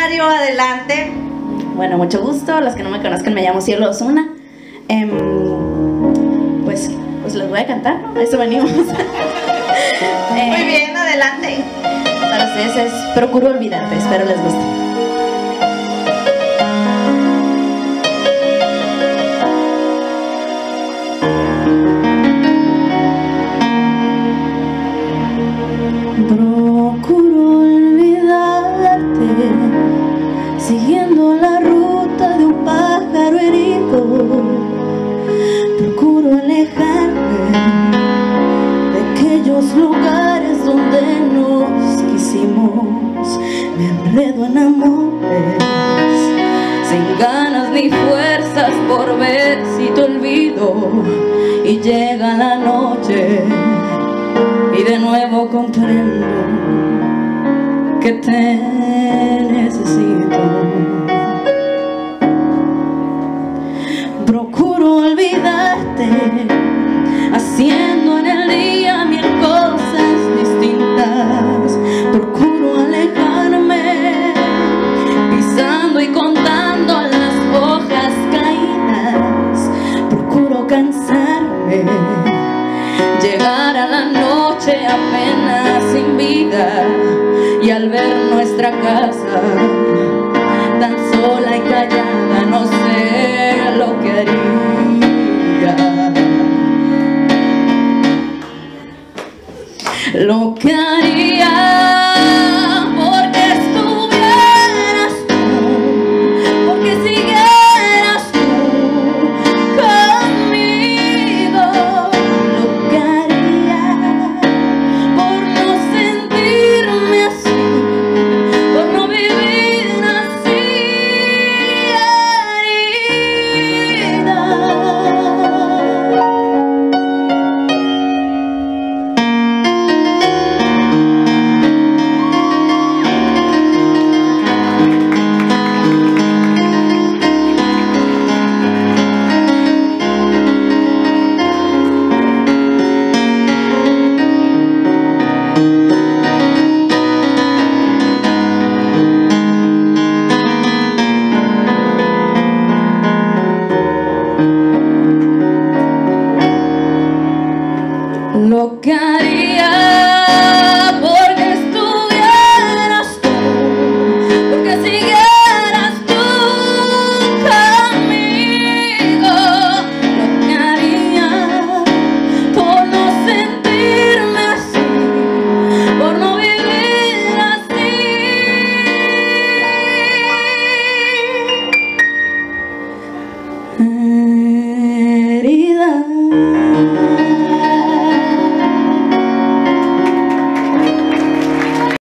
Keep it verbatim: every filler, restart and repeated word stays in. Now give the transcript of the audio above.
escenario, adelante. Bueno, mucho gusto. Los que no me conozcan, me llamo Cielo Osuna. Eh, pues, pues les voy a cantar, ¿no? A eso venimos. eh, Muy bien, adelante. Para ustedes es Procuro Olvidarte. Espero les guste. Procuro olvidarte, siguiendo la ruta de un pájaro herido. Procuro alejarme de aquellos lugares donde nos quisimos. Me enredo en amores, sin ganas ni fuerzas por ver si te olvido. Y llega la noche y de nuevo comprendo que te necesito. Procuro olvidarte, haciendo en el día mil cosas distintas. Procuro alejarme, pisando y contando las hojas caídas. Procuro cansarme, llegar a la noche apenas sin vida, y al ver nuestra casa